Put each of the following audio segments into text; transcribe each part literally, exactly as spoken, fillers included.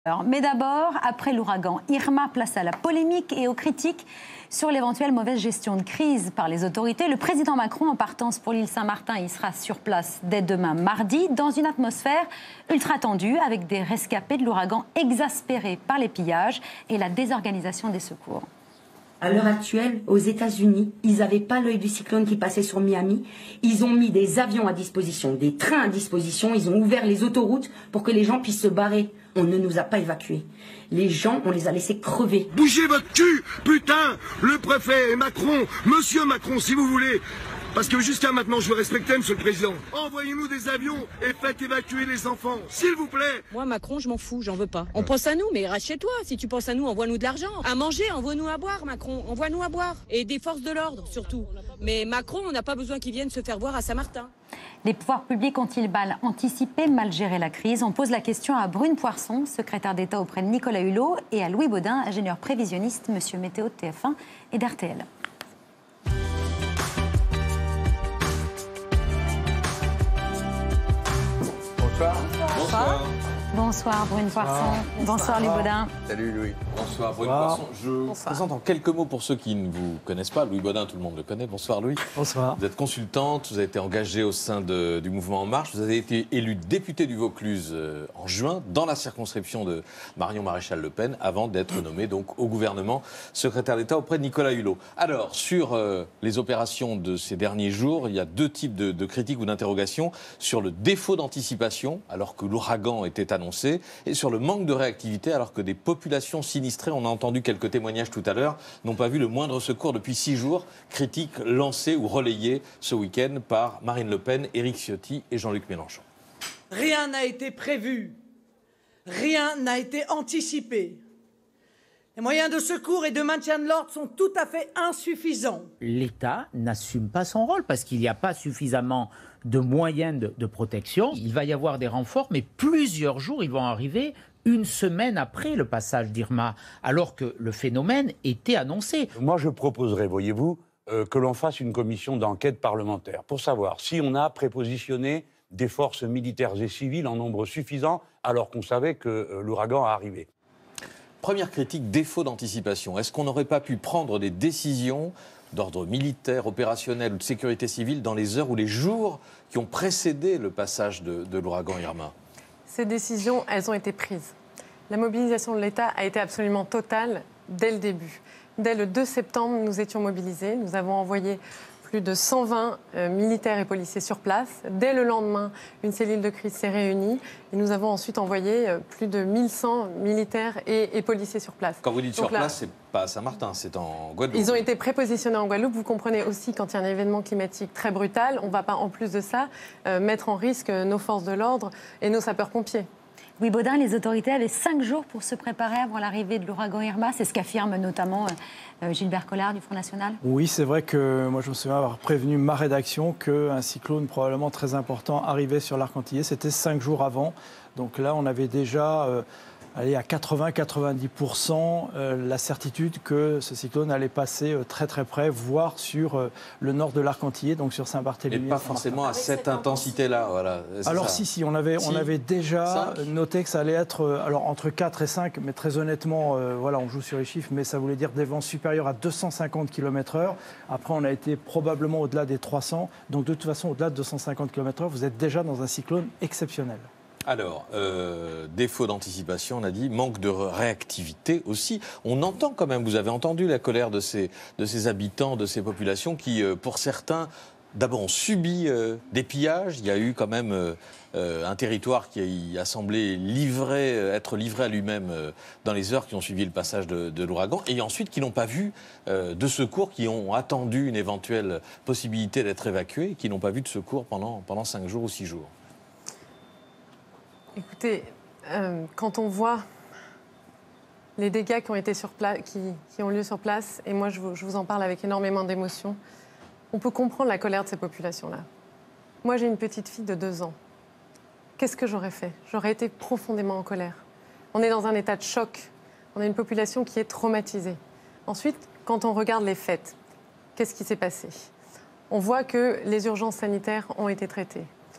Mais d'abord, après l'ouragan Irma, place à la polémique et aux critiques sur l'éventuelle mauvaise gestion de crise par les autorités. Le président Macron, en partance pour l'île Saint-Martin, il sera sur place dès demain mardi, dans une atmosphère ultra tendue, avec des rescapés de l'ouragan exaspérés par les pillages et la désorganisation des secours. À l'heure actuelle, aux États-Unis, ils n'avaient pas l'œil du cyclone qui passait sur Miami. Ils ont mis des avions à disposition, des trains à disposition. Ils ont ouvert les autoroutes pour que les gens puissent se barrer. On ne nous a pas évacués. Les gens, on les a laissés crever. Bougez votre cul, putain! Le préfet et Macron, monsieur Macron, si vous voulez. Parce que jusqu'à maintenant, je veux respecter, monsieur le président. Envoyez-nous des avions et faites évacuer les enfants, s'il vous plaît. Moi, Macron, je m'en fous, j'en veux pas. On pense à nous, mais reste chez toi. Si tu penses à nous, envoie-nous de l'argent. À manger, envoie-nous à boire, Macron. Envoie-nous à boire. Et des forces de l'ordre, surtout. Mais Macron, on n'a pas besoin qu'il vienne se faire voir à Saint-Martin. Les pouvoirs publics ont-ils mal anticipé, mal géré la crise? On pose la question à Brune Poirson, secrétaire d'État auprès de Nicolas Hulot, et à Louis Baudin, ingénieur prévisionniste, monsieur Météo de T F un et d'R T L. Bonsoir. Bonsoir. Bonsoir Brune Poirson. Bonsoir, Bonsoir Louis Baudin. Salut Louis. Bonsoir Brune Poirson. Je vous présente en quelques mots pour ceux qui ne vous connaissent pas. Louis Baudin, tout le monde le connaît. Bonsoir Louis. Bonsoir. Vous êtes consultante, vous avez été engagée au sein de, du mouvement En Marche. Vous avez été élu député du Vaucluse euh, en juin dans la circonscription de Marion Maréchal Le Pen avant d'être nommé donc au gouvernement secrétaire d'État auprès de Nicolas Hulot. Alors, sur euh, les opérations de ces derniers jours, il y a deux types de, de critiques ou d'interrogations sur le défaut d'anticipation alors que l'ouragan était annoncé et sur le manque de réactivité alors que des populations sinistrées, on a entendu quelques témoignages tout à l'heure, n'ont pas vu le moindre secours depuis six jours. Critique lancée ou relayée ce week-end par Marine Le Pen, Éric Ciotti et Jean-Luc Mélenchon. Rien n'a été prévu, rien n'a été anticipé. Les moyens de secours et de maintien de l'ordre sont tout à fait insuffisants. L'État n'assume pas son rôle parce qu'il n'y a pas suffisamment de moyens de, de protection. Il va y avoir des renforts, mais plusieurs jours, ils vont arriver une semaine après le passage d'Irma, alors que le phénomène était annoncé. Moi, je proposerais, voyez-vous, euh, que l'on fasse une commission d'enquête parlementaire pour savoir si on a prépositionné des forces militaires et civiles en nombre suffisant alors qu'on savait que euh, l'ouragan a arrivé. Première critique, défaut d'anticipation. Est-ce qu'on n'aurait pas pu prendre des décisions d'ordre militaire, opérationnel ou de sécurité civile dans les heures ou les jours qui ont précédé le passage de, de l'ouragan Irma? Ces décisions, elles ont été prises. La mobilisation de l'État a été absolument totale dès le début. Dès le deux septembre, nous étions mobilisés. Nous avons envoyé plus de cent vingt euh, militaires et policiers sur place. Dès le lendemain, une cellule de crise s'est réunie. Et nous avons ensuite envoyé euh, plus de mille cent militaires et, et policiers sur place. Quand vous dites Donc sur là, place, c'est pas à Saint-Martin, c'est en Guadeloupe. Ils ont été prépositionnés en Guadeloupe. Vous comprenez aussi, quand il y a un événement climatique très brutal, on ne va pas, en plus de ça, euh, mettre en risque nos forces de l'ordre et nos sapeurs-pompiers. Louis Baudin, les autorités avaient cinq jours pour se préparer avant l'arrivée de l'ouragan Irma. C'est ce qu'affirme notamment euh, Gilbert Collard du Front National. Oui, c'est vrai que moi je me souviens avoir prévenu ma rédaction qu'un cyclone probablement très important arrivait sur l'arc antillais. C'était cinq jours avant. Donc là, on avait déjà euh, allez, à quatre-vingts à quatre-vingt-dix pour cent euh, la certitude que ce cyclone allait passer euh, très très près, voire sur euh, le nord de l'arc antillais, donc sur Saint-Barthélemy. Et pas forcément à cette intensité-là. Voilà, alors ça. si, si, on avait, si. on avait déjà cinq. noté que ça allait être euh, alors, entre quatre et cinq, mais très honnêtement, euh, voilà, on joue sur les chiffres, mais ça voulait dire des vents supérieurs à deux cent cinquante kilomètres heure. Après, on a été probablement au-delà des trois cents. Donc de toute façon, au-delà de deux cent cinquante kilomètres heure, vous êtes déjà dans un cyclone exceptionnel. Alors, euh, défaut d'anticipation, on a dit, manque de réactivité aussi. On entend quand même, vous avez entendu la colère de ces, de ces habitants, de ces populations qui, euh, pour certains, d'abord ont subi euh, des pillages. Il y a eu quand même euh, euh, un territoire qui a semblé livré, euh, être livré à lui-même euh, dans les heures qui ont suivi le passage de, de l'ouragan. Et ensuite, qui n'ont pas vu euh, de secours, qui ont attendu une éventuelle possibilité d'être évacués, qui n'ont pas vu de secours pendant, pendant cinq jours ou six jours. Écoutez, euh, quand on voit les dégâts qui ont, été sur place, qui, qui ont lieu sur place, et moi je vous, je vous en parle avec énormément d'émotion, on peut comprendre la colère de ces populations-là. Moi j'ai une petite fille de deux ans. Qu'est-ce que j'aurais fait? J'aurais été profondément en colère. On est dans un état de choc. On a une population qui est traumatisée. Ensuite, quand on regarde les faits, qu'est-ce qui s'est passé? On voit que les urgences sanitaires ont été traitées.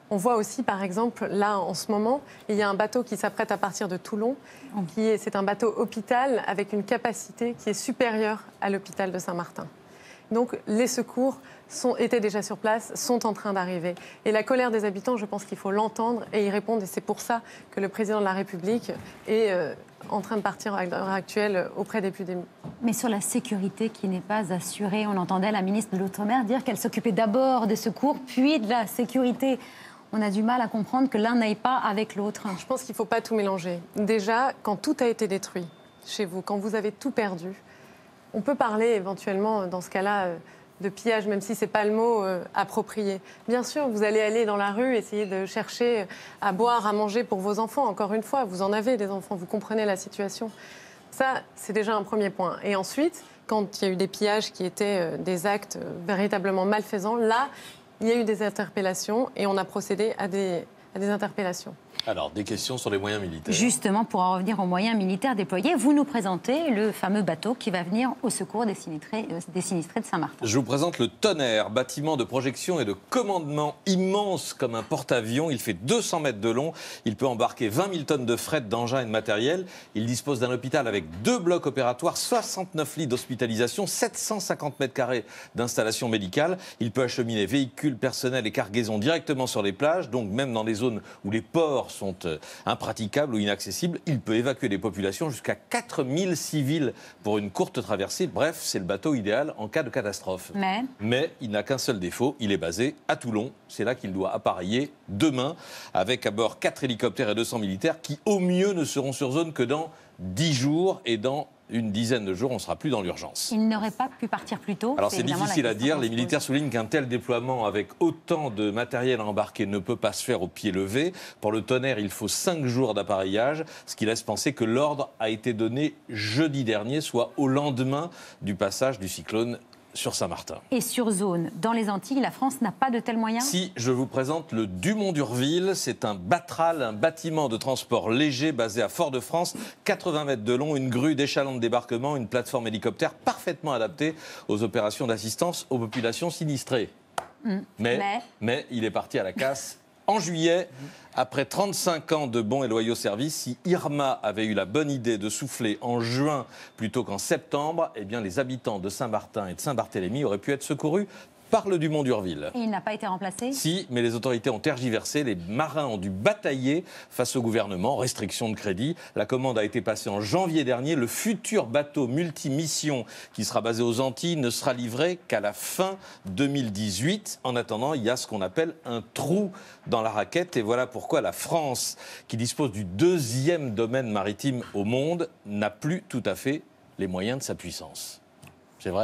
On voit aussi, par exemple, là, en ce moment, il y a un bateau qui s'apprête à partir de Toulon. Qui est, c'est un bateau hôpital avec une capacité qui est supérieure à l'hôpital de Saint-Martin. Donc, les secours sont, étaient déjà sur place, sont en train d'arriver. Et la colère des habitants, je pense qu'il faut l'entendre et y répondre. Et c'est pour ça que le président de la République est euh, en train de partir à l'heure actuelle auprès des plus démunis. Mais sur la sécurité qui n'est pas assurée, on entendait la ministre de l'Outre-mer dire qu'elle s'occupait d'abord des secours, puis de la sécurité. On a du mal à comprendre que l'un n'aille pas avec l'autre. Je pense qu'il ne faut pas tout mélanger. Déjà, quand tout a été détruit chez vous, quand vous avez tout perdu, on peut parler éventuellement, dans ce cas-là, de pillage, même si ce n'est pas le mot euh, approprié. Bien sûr, vous allez aller dans la rue, essayer de chercher à boire, à manger pour vos enfants. Encore une fois, vous en avez des enfants, vous comprenez la situation. Ça, c'est déjà un premier point. Et ensuite, quand il y a eu des pillages qui étaient euh, des actes euh, véritablement malfaisants, là, il y a eu des interpellations et on a procédé à des, à des interpellations. Alors, des questions sur les moyens militaires. Justement, pour en revenir aux moyens militaires déployés, vous nous présentez le fameux bateau qui va venir au secours des sinistrés, euh, des sinistrés de Saint-Martin. Je vous présente le Tonnerre, bâtiment de projection et de commandement immense comme un porte-avions. Il fait deux cents mètres de long. Il peut embarquer vingt mille tonnes de fret, d'engins et de matériel. Il dispose d'un hôpital avec deux blocs opératoires, soixante-neuf lits d'hospitalisation, sept cent cinquante mètres carrés d'installation médicale. Il peut acheminer véhicules, personnels et cargaisons directement sur les plages, donc même dans les zones où les ports sont impraticables ou inaccessibles. Il peut évacuer des populations jusqu'à quatre mille civils pour une courte traversée. Bref, c'est le bateau idéal en cas de catastrophe. Mais, Mais il n'a qu'un seul défaut, il est basé à Toulon. C'est là qu'il doit appareiller demain, avec à bord quatre hélicoptères et deux cents militaires qui, au mieux, ne seront sur zone que dans dix jours et dans une dizaine de jours, on ne sera plus dans l'urgence. il n'aurait pas pu partir plus tôt. Alors c'est difficile à dire. Les militaires pose. soulignent qu'un tel déploiement avec autant de matériel à embarquer ne peut pas se faire au pied levé. Pour le Tonnerre, il faut cinq jours d'appareillage, ce qui laisse penser que l'ordre a été donné jeudi dernier, soit au lendemain du passage du cyclone sur Saint-Martin. Et sur zone, dans les Antilles, la France n'a pas de tels moyens? Si, je vous présente le Dumont-d'Urville. C'est un batral, un bâtiment de transport léger basé à Fort-de-France, quatre-vingts mètres de long, une grue d'échalon de débarquement, une plateforme hélicoptère parfaitement adaptée aux opérations d'assistance aux populations sinistrées. Mmh. Mais, mais... mais il est parti à la casse en juillet. Après trente-cinq ans de bons et loyaux services, si Irma avait eu la bonne idée de souffler en juin plutôt qu'en septembre, eh bien les habitants de Saint-Martin et de Saint-Barthélemy auraient pu être secourus par le Dumont-d'Urville. Et il n'a pas été remplacé? Si, mais les autorités ont tergiversé. Les marins ont dû batailler face au gouvernement. Restriction de crédit. La commande a été passée en janvier dernier. Le futur bateau multimission qui sera basé aux Antilles ne sera livré qu'à la fin deux mille dix-huit. En attendant, il y a ce qu'on appelle un trou dans la raquette. Et voilà pourquoi la France, qui dispose du deuxième domaine maritime au monde, n'a plus tout à fait les moyens de sa puissance. C'est vrai ?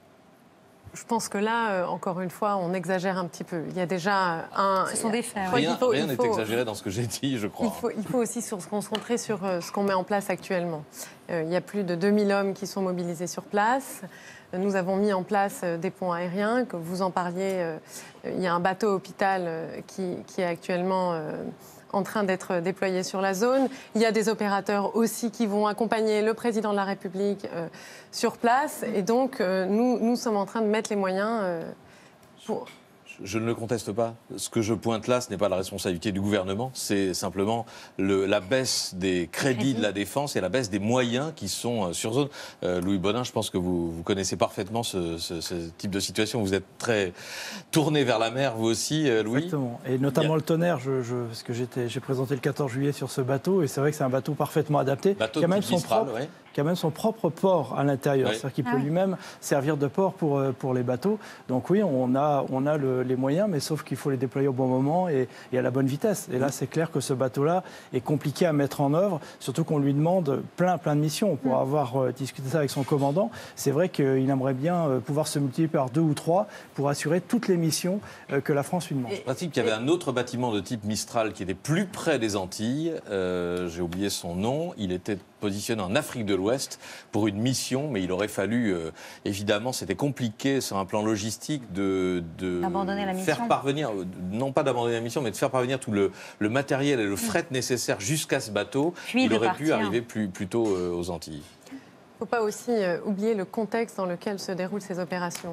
Je pense que là, euh, encore une fois, on exagère un petit peu. Il y a déjà un... Ce sont des faits. Rien n'est exagéré dans ce que j'ai dit, je crois. Il faut, il faut aussi se concentrer sur euh, ce qu'on met en place actuellement. Euh, il y a plus de deux mille hommes qui sont mobilisés sur place. Euh, nous avons mis en place euh, des ponts aériens, que vous en parliez. Euh, il y a un bateau hôpital euh, qui, qui est actuellement... Euh, en train d'être déployés sur la zone. Il y a des opérateurs aussi qui vont accompagner le président de la République euh, sur place. Et donc, euh, nous, nous sommes en train de mettre les moyens euh, pour... Je ne le conteste pas. Ce que je pointe là, ce n'est pas la responsabilité du gouvernement, c'est simplement le, la baisse des crédits de la défense et la baisse des moyens qui sont sur zone. Euh, Louis Bonin, je pense que vous, vous connaissez parfaitement ce, ce, ce type de situation. Vous êtes très tourné vers la mer, vous aussi, euh, Louis. Exactement. Et notamment Bien. le Tonnerre, je, je, parce que j'ai présenté le quatorze juillet sur ce bateau, et c'est vrai que c'est un bateau parfaitement adapté, bateau qui a même son Mistral, propre... ouais. qui a même son propre port à l'intérieur, oui. c'est-à-dire qu'il peut ah. lui-même servir de port pour, pour les bateaux. Donc oui, on a, on a le, les moyens, mais sauf qu'il faut les déployer au bon moment et, et à la bonne vitesse. Et là, c'est clair que ce bateau-là est compliqué à mettre en œuvre, surtout qu'on lui demande plein, plein de missions. Pour mmh. avoir euh, discuté ça avec son commandant, c'est vrai qu'il aimerait bien euh, pouvoir se multiplier par deux ou trois pour assurer toutes les missions euh, que la France lui demande. Je pratique qu'il y avait un autre bâtiment de type Mistral qui était plus près des Antilles. Euh, J'ai oublié son nom. Il était positionné en Afrique de l'Ouest pour une mission, mais il aurait fallu, euh, évidemment, c'était compliqué sur un plan logistique de, de la faire parvenir, non pas d'abandonner la mission, mais de faire parvenir tout le, le matériel et le fret mmh. nécessaire jusqu'à ce bateau. Puis il aurait partir. pu arriver plus, plus tôt euh, aux Antilles. Il ne faut pas aussi euh, oublier le contexte dans lequel se déroulent ces opérations.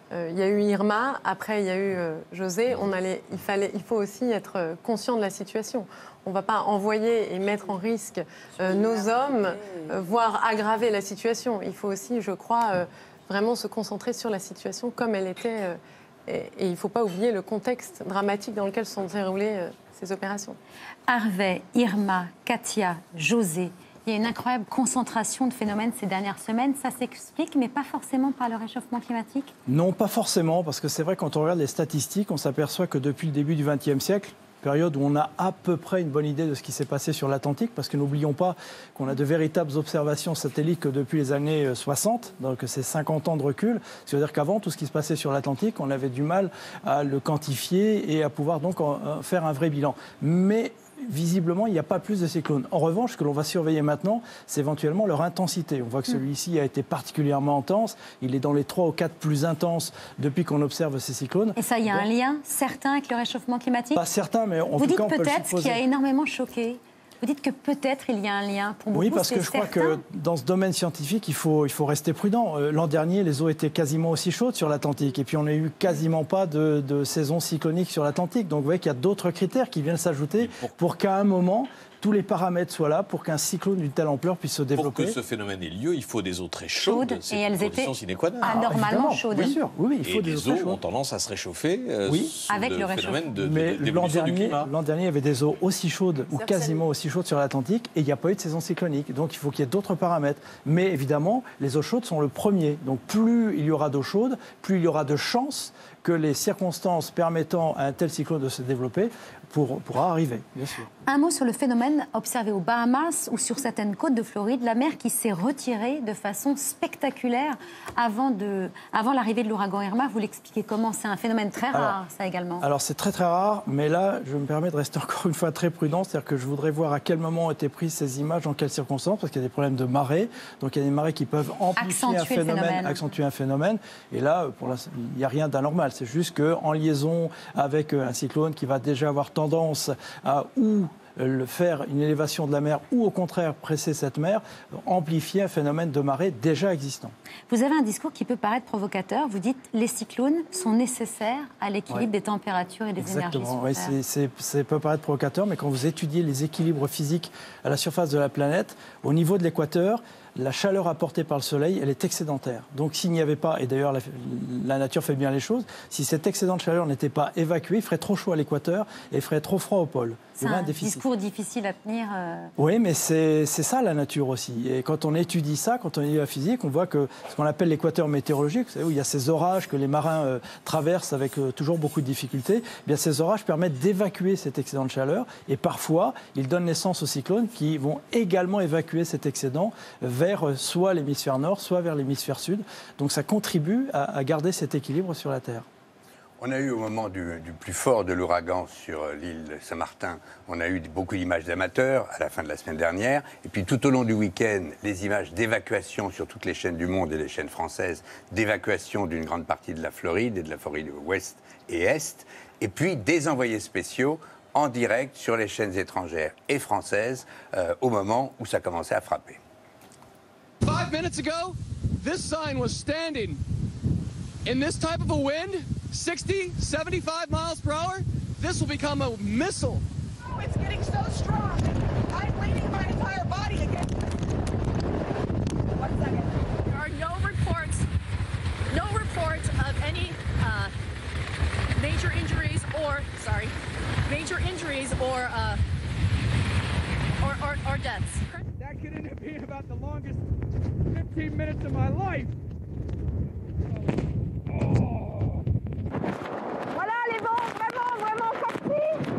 Euh, il y a eu Irma, après il y a eu euh, José. On allait, il, fallait, il faut aussi être conscient de la situation. On ne va pas envoyer et mettre en risque euh, nos hommes, euh, voire aggraver la situation. Il faut aussi, je crois, euh, vraiment se concentrer sur la situation comme elle était. Euh, et, et il ne faut pas oublier le contexte dramatique dans lequel sont déroulées euh, ces opérations. Harvey, Irma, Katia, José. Il y a une incroyable concentration de phénomènes ces dernières semaines. Ça s'explique, mais pas forcément par le réchauffement climatique? Non, pas forcément, parce que c'est vrai, quand on regarde les statistiques, on s'aperçoit que depuis le début du vingtième siècle, période où on a à peu près une bonne idée de ce qui s'est passé sur l'Atlantique, parce que n'oublions pas qu'on a de véritables observations satellites que depuis les années soixante, donc c'est cinquante ans de recul. C'est-à-dire qu'avant, tout ce qui se passait sur l'Atlantique, on avait du mal à le quantifier et à pouvoir donc en faire un vrai bilan. Mais visiblement, il n'y a pas plus de cyclones. En revanche, ce que l'on va surveiller maintenant, c'est éventuellement leur intensité. On voit que celui-ci a été particulièrement intense. Il est dans les trois ou quatre plus intenses depuis qu'on observe ces cyclones. Et ça, il y a Donc, un lien certain avec le réchauffement climatique? Pas certain, mais en Vous tout cas, on dites peut le peut-être ce qui supposer. a énormément choqué. Vous dites que peut-être il y a un lien. Pour beaucoup, Oui, parce que je crois certain. que dans ce domaine scientifique, il faut, il faut rester prudent. Euh, L'an dernier, les eaux étaient quasiment aussi chaudes sur l'Atlantique. Et puis, on n'a eu quasiment pas de, de saison cyclonique sur l'Atlantique. Donc, vous voyez qu'il y a d'autres critères qui viennent s'ajouter pour, pour qu'à un moment, tous les paramètres soient là pour qu'un cyclone d'une telle ampleur puisse se développer. Pour que ce phénomène ait lieu, il faut des eaux très chaudes. Chaudes, C'est et une elles étaient condition sine qua non. anormalement chaudes. Bien sûr, oui, oui, il faut Et des eaux les très eaux chaudes. ont tendance à se réchauffer euh, Oui. sous Avec le phénomène de, de, Mais de- l'an d'évolution du dernier, climat. l'an dernier, il y avait des eaux aussi chaudes ou C'est quasiment aussi chaudes sur l'Atlantique et il n'y a pas eu de saison cyclonique. Donc il faut qu'il y ait d'autres paramètres. Mais évidemment, les eaux chaudes sont le premier. Donc plus il y aura d'eau chaude, plus il y aura de chances que les circonstances permettant à un tel cyclone de se développer pour, pourra arriver, bien sûr. Un mot sur le phénomène observé aux Bahamas ou sur certaines côtes de Floride, la mer qui s'est retirée de façon spectaculaire avant, de, avant l'arrivée de l'ouragan Irma. Vous l'expliquez comment? C'est un phénomène très rare, Alors, ça également. Alors c'est très très rare, mais là, je me permets de rester encore une fois très prudent, c'est-à-dire que je voudrais voir à quel moment ont été prises ces images, dans quelles circonstances, parce qu'il y a des problèmes de marée, donc il y a des marées qui peuvent amplifier Accentuer un le phénomène, phénomène. accentuer un phénomène, et là, pour l'instant, il n'y a rien d'anormal, c'est juste qu'en liaison avec un cyclone qui va déjà avoir tendance à ou le faire une élévation de la mer ou au contraire presser cette mer, amplifier un phénomène de marée déjà existant. Vous avez un discours qui peut paraître provocateur. Vous dites les cyclones sont nécessaires à l'équilibre Ouais. des températures et des énergies Exactement, sur ouais, Terre. c'est- c'est- ça peut paraître provocateur, mais quand vous étudiez les équilibres physiques à la surface de la planète, au niveau de l'équateur, la chaleur apportée par le Soleil, elle est excédentaire. Donc s'il n'y avait pas, et d'ailleurs la, la nature fait bien les choses, si cet excédent de chaleur n'était pas évacué, il ferait trop chaud à l'équateur et il ferait trop froid au pôle. Il C'est y aurait un un déficit. discours difficile à tenir. euh, Oui, mais c'est c'est ça la nature aussi. Et quand on étudie ça, quand on étudie la physique, on voit que ce qu'on appelle l'équateur météorologique, vous savez, où il y a ces orages que les marins euh, traversent avec euh, toujours beaucoup de difficultés, eh bien ces orages permettent d'évacuer cet excédent de chaleur et parfois ils donnent naissance aux cyclones qui vont également évacuer cet excédent vers euh, soit l'hémisphère nord, soit vers l'hémisphère sud. Donc ça contribue à, à garder cet équilibre sur la Terre. On a eu au moment du, du plus fort de l'ouragan sur l'île Saint-Martin, on a eu beaucoup d'images d'amateurs à la fin de la semaine dernière. Et puis tout au long du week-end, les images d'évacuation sur toutes les chaînes du monde et les chaînes françaises, d'évacuation d'une grande partie de la Floride et de la Floride ouest et est. Et puis des envoyés spéciaux en direct sur les chaînes étrangères et françaises euh, au moment où ça commençait à frapper. Five minutes ago, this sign was standing. In this type of a wind, sixty, seventy-five miles per hour, this will become a missile. Oh, it's getting so strong. I'm leaning my entire body against it. One second. There are no reports, no reports of any uh, major injuries or, sorry, major injuries or, uh, or, or, or deaths. That could end up being about the longest fifteen minutes of my life. Voilà les vents, vraiment, vraiment sortis.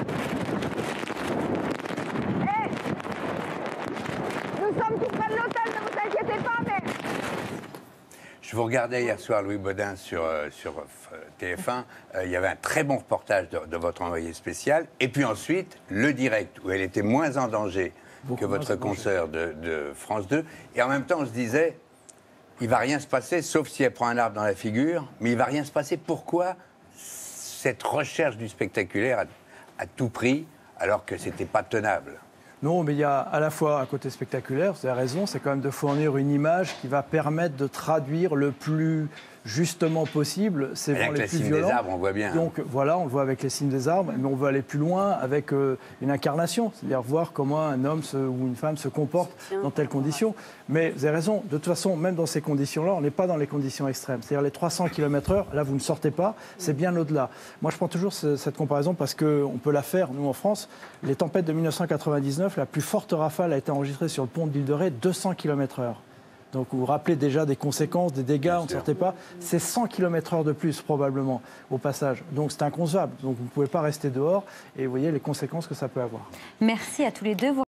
Eh, nous sommes tout près de l'hôtel, ne vous inquiétez pas, mais... Je vous regardais hier soir, Louis Baudin, sur, euh, sur euh, T F un. Euh, il y avait un très bon reportage de, de votre envoyé spécial. Et puis ensuite, le direct, où elle était moins en danger Beaucoup que votre moins en consoeur de, de France deux. Et en même temps, on se disait, il va rien se passer, sauf si elle prend un arbre dans la figure. Mais il va rien se passer. Pourquoi cette recherche du spectaculaire à, à tout prix, alors que c'était pas tenable? Non, mais il y a à la fois un côté spectaculaire, vous avez raison, c'est quand même de fournir une image qui va permettre de traduire le plus justement possible ces Rien vents que les la plus cime violents. des arbres, on voit bien. Donc voilà, on le voit avec les cimes des arbres, mais on veut aller plus loin avec euh, une incarnation, c'est-à-dire voir comment un homme se, ou une femme se comporte dans telles conditions. Mais vous avez raison, de toute façon, même dans ces conditions-là, on n'est pas dans les conditions extrêmes. C'est-à-dire les trois cents kilomètres heure, là vous ne sortez pas, c'est bien au-delà. Moi je prends toujours ce, cette comparaison parce qu'on peut la faire, nous en France. Les tempêtes de mille neuf cent quatre-vingt-dix-neuf, la plus forte rafale a été enregistrée sur le pont de l'île de Ré, deux cents kilomètres heure. Donc vous vous rappelez déjà des conséquences, des dégâts, on ne sortait pas. C'est cent kilomètres heure de plus probablement au passage. Donc c'est inconcevable. Donc vous ne pouvez pas rester dehors et vous voyez les conséquences que ça peut avoir. Merci à tous les deux.